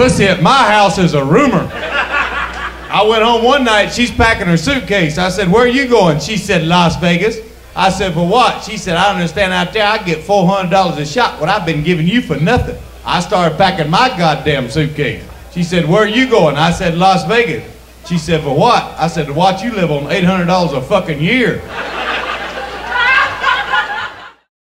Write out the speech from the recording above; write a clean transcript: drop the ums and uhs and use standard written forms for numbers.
pussy at my house is a rumor. I went home one night, she's packing her suitcase. I said, where are you going? She said, Las Vegas. I said, for what? She said, I understand out there I get $400 a shot, what I've been giving you for nothing. I started packing my goddamn suitcase. She said, where are you going? I said, Las Vegas. She said, for what? I said, to watch you live on $800 a fucking year.